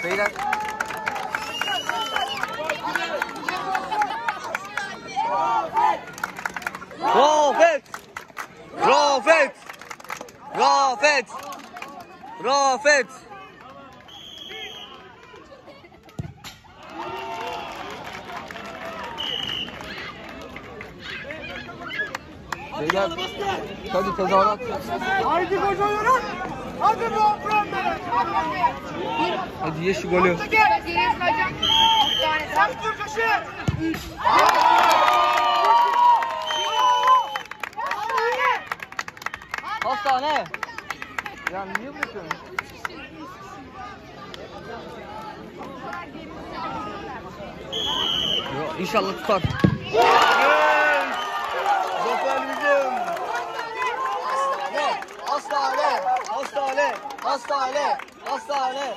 Beyler. Rafet! Rafet! Rafet! Rafet! Beyler, hadi tezahürat. Haydi kocalarım. Hadi bu problem. Hadi ye şu golü. Sen dur köşe. Hastane. Ya niye bırakıyorsun? İnşallah tutar. Zafer bizim. Hastane. Hastane. Hastane. Hastane.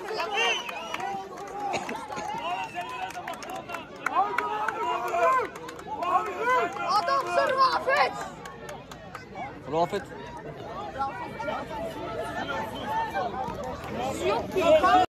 Adamsın Rafet. Rafet. Yok ki.